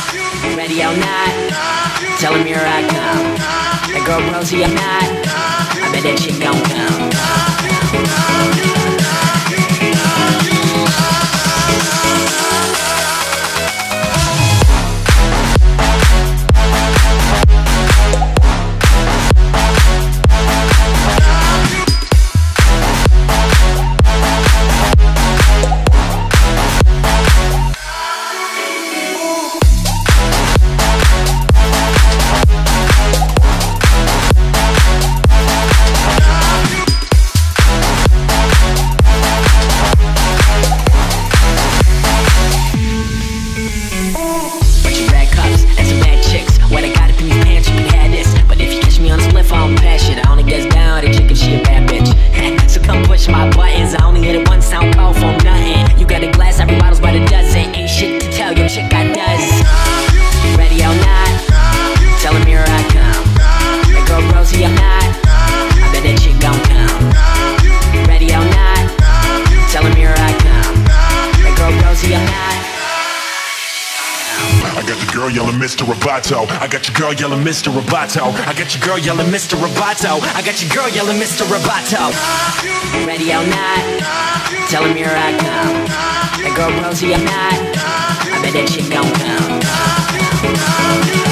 Ready or not, tell him here I come. That girl Rosie or not, I bet that shit gon' come. Mr. Roboto, I got your girl yelling Mr. Roboto. I got your girl yelling Mr. Roboto. I got your girl yelling Mr. Roboto. Ready or not, tell him here I come. That girl Rosie or not, I bet that shit gon' come.